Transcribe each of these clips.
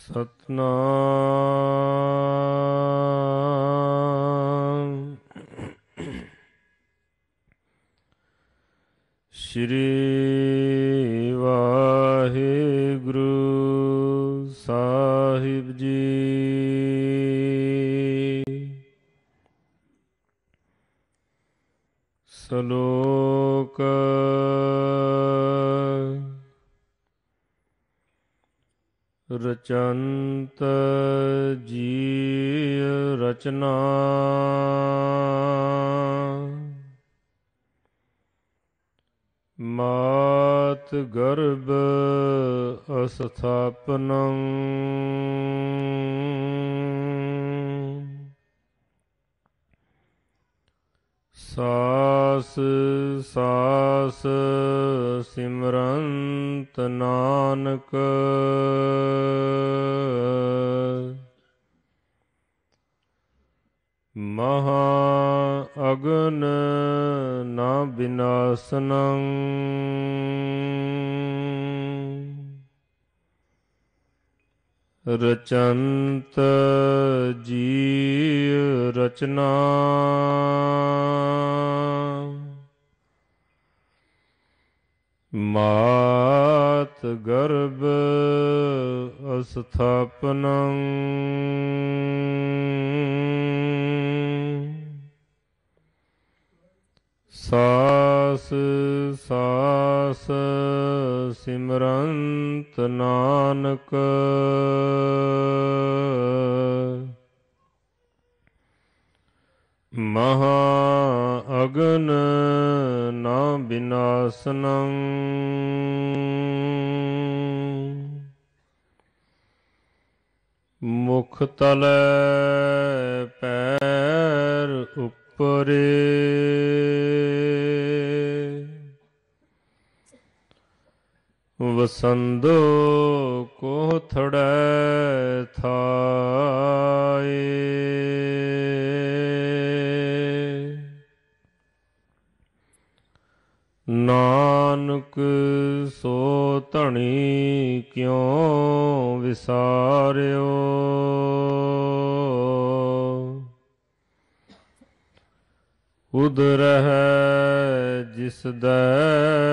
ਸਤਨਾਮ ਸ਼੍ਰੀ ਵਾਹਿਗੁਰੂ ਸਾਹਿਬ ਜੀ। ਸ਼ਲੋਕ ਰਚੰਤ ਜੀਅ ਰਚਨਾ ਮਾਤ ਗਰਭ ਅਸਥਾਪਨੰ ਸਾਸ ਸਾਸ ਸਿਮਰੰਤ ਨਾਨਕ ਮਹਾ ਅਗਨ ਨਾ ਬਿਨਾਸਨੰ ਰਚੰਤ ਜੀਅ ਰਚਨਾ ਮਾਤ ਗਰਭ ਅਸਥਾਪਨੰ ਸਾਸ ਸਾਸ ਸਿਮਰੰਤ ਨਾਨਕ ਮਹਾ ਅਗਨ ਨਾ ਬਿਨਾਸਨੰ ਮੁਖ ਤਲੈ ਪੈਰ ਉੱਪਰੇ ਵਸੰਦੋ ਕੋਥੜੈ ਥਾਏ ਨਾਨਕ ਸੋ ਧਣੀ ਕਿਉ ਵਿਸਾਰਿਓ ਉਦਰਹਿ ਜਿਸ ਦੈ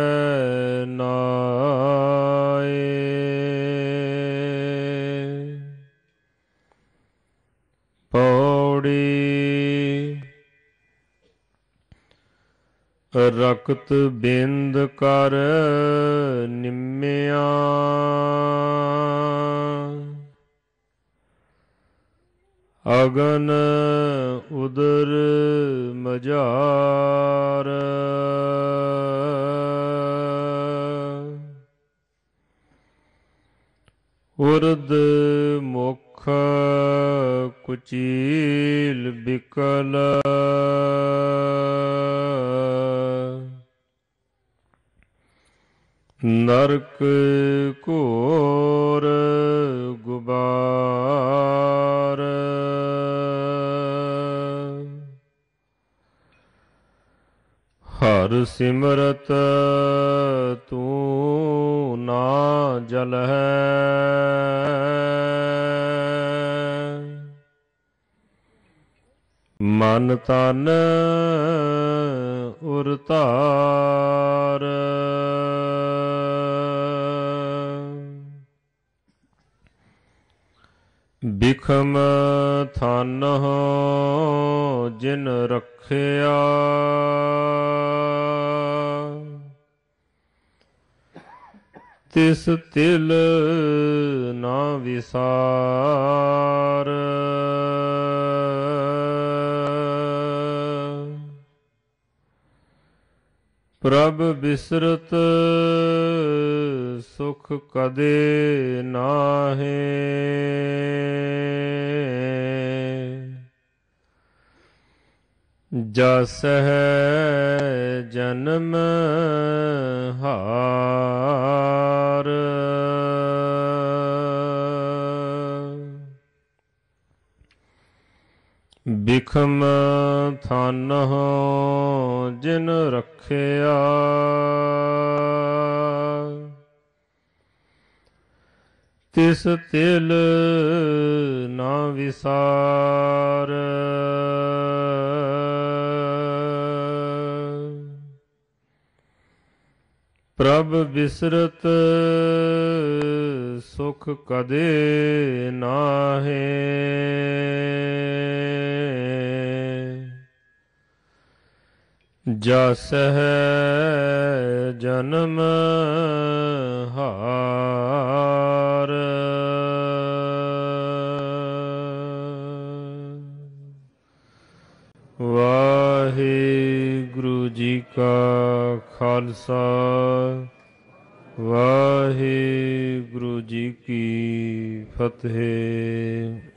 ਨਾਏ ਪੌੜੀ ਰਕਤ ਬਿੰਦ ਕਰ ਨਿੰਮਿਆ ਅਗਨ ਉਦਰ ਮਝਾਰ ਉਰਦ ਮੁਖ ਕੁਚੀਲ ਬਿਕਲ ਨਰਕ ਘੋਰ ਗੁਬਾਰ ਹਰ ਸਿਮਰਤ ਤੂੰ ਨਾ ਜਲਹਿ ਮਨ ਤਨ ਉਰ ਧਾਰ ਬਿਖਮ ਥਾਨਹੁ ਜਿਨ ਰੱਖਿਆ ਤਿਸ ਤਿਲ ਨਾ ਵਿਸਾਰ ਪ੍ਰਭ ਬਿਸਰਤ ਸੁਖ ਕਦੇ ਨਾਹੇ ਜਸ ਹੈ ਜਨਮ ਹਾਰ ਬਿਖਮ ਥਾਨਹੁ ਜਿਨ ਰੱਖਿਆ ਤਿਸ ਤਿਲ ਨਾ ਵਿਸਾਰ। ਪ੍ਰਭ ਬਿਸਰਤ ਸੁਖ ਕਦੇ ਨਾਹੇ। ਜਸ ਹੈ ਜਨਮ ਹਾਰ। ਵਾਹਿਗੁਰੂ ਜੀ ਕਾ ਖਾਲਸਾ, ਵਾਹਿਗੁਰੂ ਜੀ ਕੀ ਫਤਿਹ।